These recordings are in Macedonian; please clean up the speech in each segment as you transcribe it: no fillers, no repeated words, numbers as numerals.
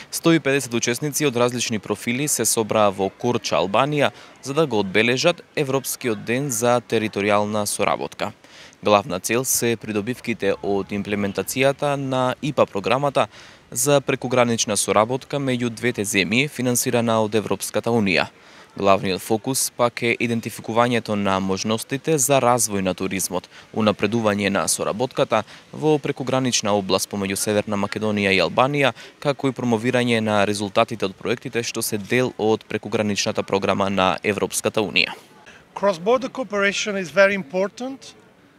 150 учесници од различни профили се собраа во Корча, Албанија, за да го одбележат Европскиот ден за територијална соработка. Главна цел се придобивките од имплементацијата на ИПА програмата за прекогранична соработка меѓу двете земји, финансирана од Европската Унија. Главниот фокус пак е идентификувањето на можностите за развој на туризмот, унапредување на соработката во прекогранична област помеѓу Северна Македонија и Албанија, како и промовирање на резултатите од проектите што се дел од прекограничната програма на Европската Унија. Cross-border cooperation is very important.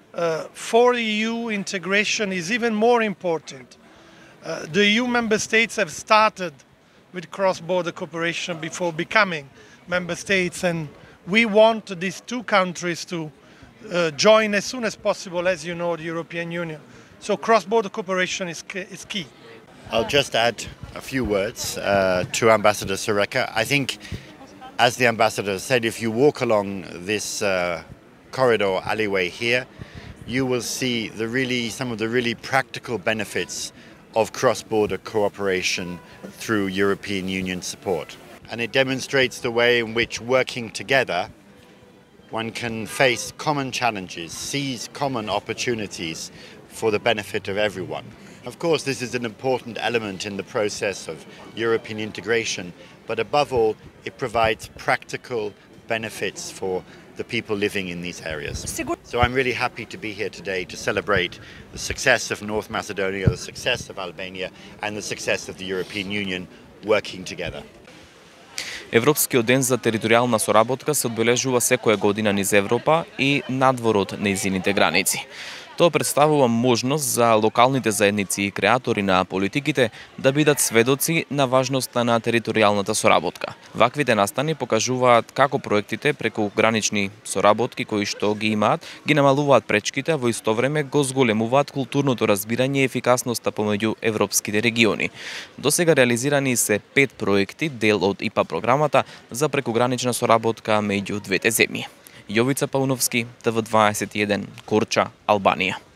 For EU integration is even more important. The EU member states have started with cross-border cooperation before becoming member states, and we want these two countries to join as soon as possible, as you know, the European Union. So cross-border cooperation is key. I'll just add a few words to Ambassador Sareka. I think, as the Ambassador said, if you walk along this corridor alleyway here, you will see some of the really practical benefits of cross-border cooperation through European Union support. And it demonstrates the way in which working together one can face common challenges, seize common opportunities for the benefit of everyone. Of course, this is an important element in the process of European integration, but above all, it provides practical benefits for the people living in these areas. So I'm really happy to be here today to celebrate the success of North Macedonia, the success of Albania, and the success of the European Union working together. Европскиот ден за територијална соработка се одбележува секоја година низ Европа и надвор од нејзините граници. Тоа представува можност за локалните заедници и креатори на политиките да бидат сведоци на важноста на територијалната соработка. Ваквите настани покажуваат како проектите преку гранични соработки кои што ги имаат, ги намалуваат пречките, а во исто време го зголемуваат културното разбирање и ефикасноста помеѓу европските региони. Досега реализирани се 5 проекти, дел од ИПА програмата за прекогранична соработка меѓу двете земји. Јовица Пауновски, ТВ21, Корча, Албанија.